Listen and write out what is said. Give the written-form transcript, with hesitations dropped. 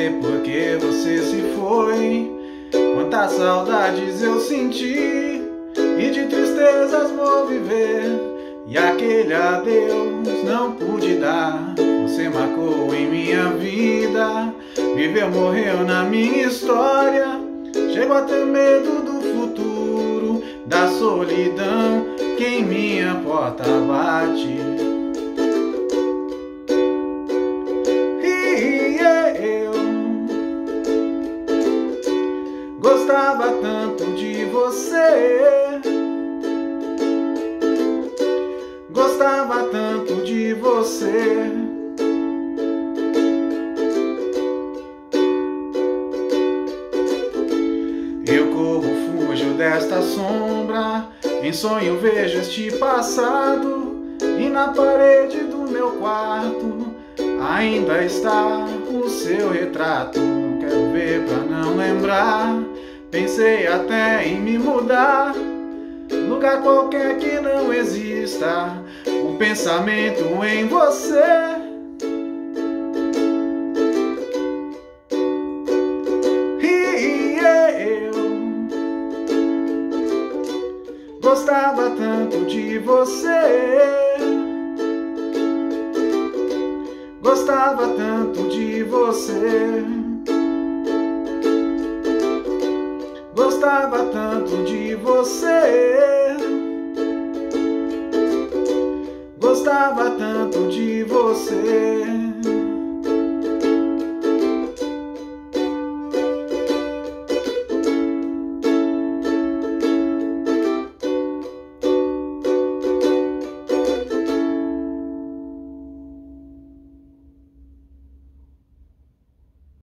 sei por que você se foi. Quantas saudades eu senti e de tristezas vou viver. E aquele adeus não pude dar. Você marcou em minha vida, viveu, morreu na minha história. Chego a ter medo do futuro, da solidão que em minha porta bate. E eu gostava tanto de você, gostava tanto de você. Eu corro, fujo desta sombra, em sonho vejo este passado, e na parede do meu quarto ainda está o seu retrato. Quero ver pra não lembrar, pensei até em me mudar, lugar qualquer que não exista o pensamento em você. Gostava tanto de você, gostava tanto de você, gostava tanto de você, gostava tanto de você.